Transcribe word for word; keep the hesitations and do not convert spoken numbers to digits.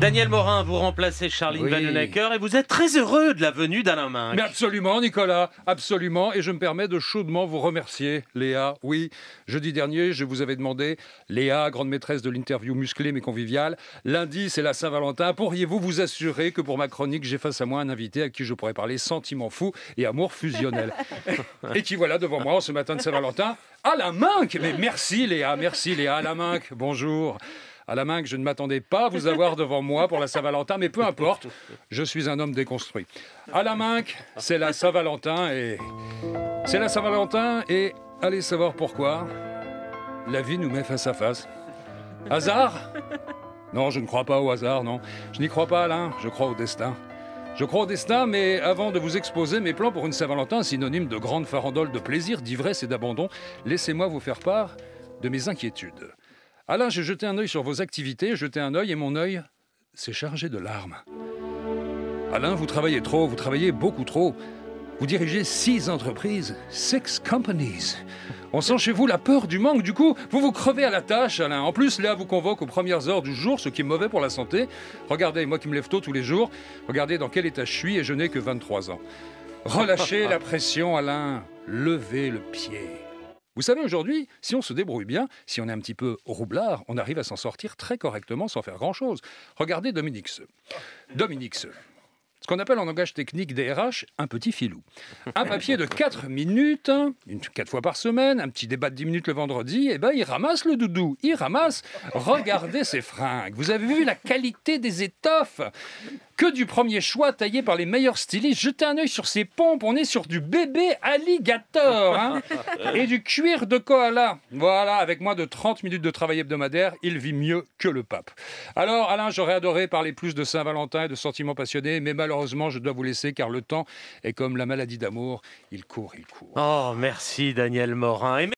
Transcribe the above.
Daniel Morin, vous remplacez Charline Oui. Vanhoenacker et vous êtes très heureux de la venue d'Alain Minc. Mais absolument, Nicolas, absolument. Et je me permets de chaudement vous remercier, Léa. Oui, jeudi dernier, je vous avais demandé, Léa, grande maîtresse de l'interview musclée mais conviviale, lundi, c'est la Saint-Valentin. Pourriez-vous vous assurer que pour ma chronique, j'ai face à moi un invité à qui je pourrais parler sentiments fous et amour fusionnel. Et qui voilà devant moi, ce matin de Saint-Valentin, Alain Minc. Mais merci, Léa, merci, Léa. Alain Minc, bonjour. Alain Minc, je ne m'attendais pas à vous avoir devant moi pour la Saint-Valentin, mais peu importe, je suis un homme déconstruit. Alain Minc, c'est la Saint-Valentin et... C'est la Saint-Valentin et allez savoir pourquoi. La vie nous met face à face. Hasard ? Non, je ne crois pas au hasard, non. Je n'y crois pas, Alain, je crois au destin. Je crois au destin, mais avant de vous exposer mes plans pour une Saint-Valentin, synonyme de grande farandole de plaisir, d'ivresse et d'abandon, laissez-moi vous faire part de mes inquiétudes. Alain, j'ai jeté un œil sur vos activités, jeté un œil et mon œil s'est chargé de larmes. Alain, vous travaillez trop, vous travaillez beaucoup trop. Vous dirigez six entreprises, six companies. On sent chez vous la peur du manque, du coup, vous vous crevez à la tâche, Alain. En plus, Léa vous convoque aux premières heures du jour, ce qui est mauvais pour la santé. Regardez, moi qui me lève tôt tous les jours, regardez dans quel état je suis et je n'ai que vingt-trois ans. Relâchez la pression, Alain. Levez le pied. Vous savez, aujourd'hui, si on se débrouille bien, si on est un petit peu roublard, on arrive à s'en sortir très correctement sans faire grand-chose. Regardez Dominique Seux. Dominique Seux. Ce qu'on appelle en langage technique des R H, un petit filou. Un papier de quatre minutes, une, quatre fois par semaine, un petit débat de dix minutes le vendredi, et ben il ramasse le doudou, il ramasse. Regardez ses fringues. Vous avez vu la qualité des étoffes ? Que du premier choix taillé par les meilleurs stylistes. Jetez un œil sur ses pompes, on est sur du bébé alligator hein et du cuir de koala. Voilà, avec moins de trente minutes de travail hebdomadaire, il vit mieux que le pape. Alors Alain, j'aurais adoré parler plus de Saint-Valentin et de sentiments passionnés, mais malheureusement je dois vous laisser car le temps est comme la maladie d'amour, il court, il court. Oh, merci Daniel Morin. Et